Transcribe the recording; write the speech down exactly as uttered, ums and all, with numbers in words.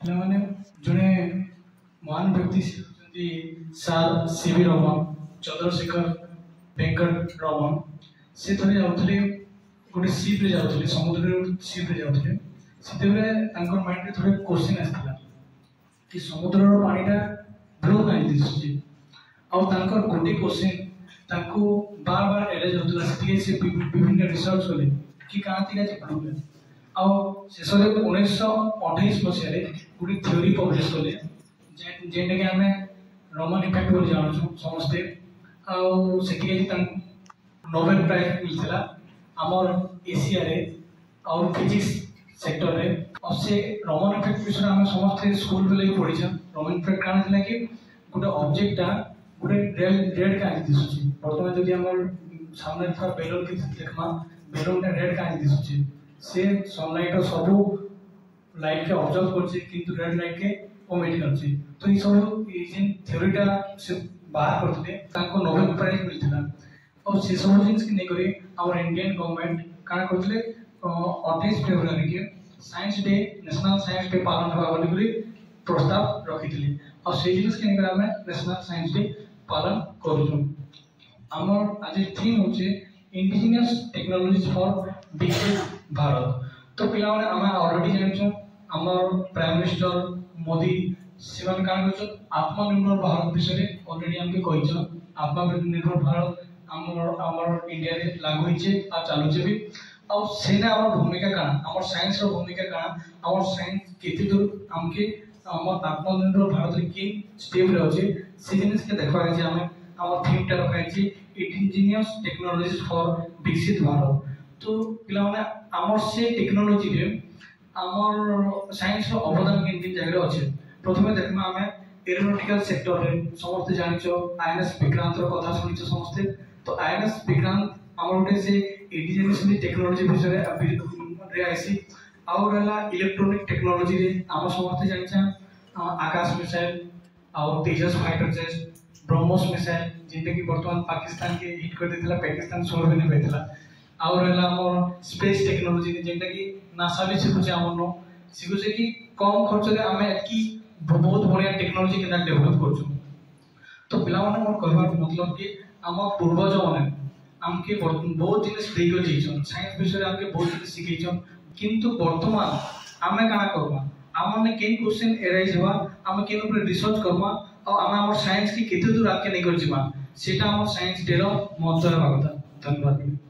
ପିଲାମାନେ ଜଣେ ମହାନ ବ୍ୟକ୍ତି ସେ ହେଉଛନ୍ତି ସାର୍ ସିଭି ରମଣ, ଚନ୍ଦ୍ରଶେଖର ଭେଙ୍କଟ ରମଣ। ସେ ଥରେ ଯାଉଥିଲେ ଗୋଟେ ସିପ୍ରେ ଯାଉଥିଲେ, ସମୁଦ୍ରରେ ସିପ୍ରେ ଯାଉଥିଲେ। ସେତେବେଳେ ତାଙ୍କର ମାଇଣ୍ଡରେ ଥରେ କୋଶ୍ଚିନ୍ ଆସିଥିଲା କି ସମୁଦ୍ରର ପାଣିଟା ବ୍ଲୁ କାହିଁ ଦିଶୁଛି। ଆଉ ତାଙ୍କର ଗୋଟେ କୋଶ୍ଚିନ୍ ତାଙ୍କୁ ବାର ବାର ଏରେଜ୍ ହେଉଥିଲା। ସେତିକି ସେ ବିଭିନ୍ନ ରିସର୍ଚ୍ଚ କଲେ କି କାହିଁକି ଆଜି ବ୍ଲୁ କାହିଁ। ଆଉ ଶେଷରେ ଉଣେଇଶହ ଅଠେଇଶ ମସିହାରେ ଗୋଟେ ଥିଓରି ପବ୍ଲିଶ କଲେ ଯେନ୍ଟାକି ଆମେ ରମନ ଇଫେକ୍ଟ ବୋଲି ଜାଣୁଛୁ ସମସ୍ତେ। ଆଉ ସେଥିପାଇଁ ତାଙ୍କୁ ନୋବେଲ ପ୍ରାଇଜ ମିଳିଥିଲା ଆମର ଏସିଆରେ ଆଉ ଫିଜିକ୍ସ ସେକ୍ଟରରେ। ଆଉ ସେ ରମନ ଇଫେକ୍ଟ ବିଷୟରେ ଆମେ ସମସ୍ତେ ସ୍କୁଲ ବେଲେ ବି ପଢିଛେ। ରମନ ଇଫେକ୍ଟ କାଣା ଥିଲା କି ଗୋଟେ ଅବଜେକ୍ଟଟା ଗୋଟେ ରେଡ୍ ରେଡ୍ କାହିଁ ଦିଶୁଛି। ବର୍ତ୍ତମାନ ଯଦି ଆମର ସାମ୍ନାରେ ଥିବା ବେଲୁନ କି ଦେଖମା, ବେଲୁନଟା ରେଡ୍ କାହିଁ ଦିଶୁଛି। ସେ ସନଲାଇଟର ସବୁ ଲାଇଟ୍ के ऑब्जर्व करछे किंतु रेड लाइट के ओमिट करछे। तो ई सब ई जेन थ्योरीटा से बाहर करथिले ताको नोबेल प्राइज मिलथिला। और से सब जिंस के नै करी आवर इंडियन गवर्नमेंट काना करथिले अट्ठाईस फरवरी के science day, national science day पालन हवा बोली करी प्रस्ताव रखिथिले। और से जिंस के नै करी हमें नेशनल साइंस डे पालन करूछु। हमर आज थीम होचे indigenous technologies for digital Bharat. तो पिला माने हमें ऑलरेडी जानछो हमर प्राइम मिनिस्टर मोदी सेवन कान करछो आत्मनिर्भर भारत विषय ऑलरेडी हमके कहिछो। आत्मनिर्भर भारत हमर हमर इंडिया रे लागू होइछे आ चालुछे भी। और सेना हमर भूमिका काना, हमर साइंस रो भूमिका काना, हमर साइंस केते दूर हमके हमर आत्मनिर्भर भारत रे के स्टेप रे होचे से जिनिस के देखबा छै। हमें हमर थीम टा रखाइ छै इंडिजिनियस टेक्नोलॉजीज फॉर विकसित भारत। तो पिला माने हमर से टेक्नोलॉजी रे हमर साइंस रो अवदान के तीन जगह अछि। प्रथमे देखमा हमें एरोनॉटिकल सेक्टर रे समस्त जानिछो आईएनएस विक्रांत रो कथा सुनिछो समस्त। तो आईएनएस विक्रांत हमर उठे से इंडिजिनियस टेक्नोलॉजी विषय रे रे आइसी। और रहला इलेक्ट्रॉनिक टेक्नोलॉजी रे हम समस्त जानिछा आकाश मिसाइल और Tejas fighter jet, BrahMos missile जेंटा कि वर्तमान पाकिस्तान के हिट कर देथिला, पाकिस्तान सोलह में बैठला। और रहला हमर स्पेस टेक्नोलॉजी जेंटा कि नासा भी सिखुचे हमनो सिखुचे कि कम खर्च रे हमें की बहुत बढ़िया टेक्नोलॉजी के डेवलप करछु। तो पिला माने मोर कहबार मतलब कि हम पूर्वज माने हमके बहुत जिनिस देइयो जेछन, साइंस विषय रे हमके बहुत जिनिस सिखैछन। किंतु वर्तमान हमें काना करबा, हमने केन क्वेश्चन एराइज हवा, हम केन ऊपर रिसर्च करबा और हम हमर साइंस की केते दूर आके नै कर जिमा, सेटा हमर साइंस डे रो महत्व रहबा କଥା। धन्यवाद।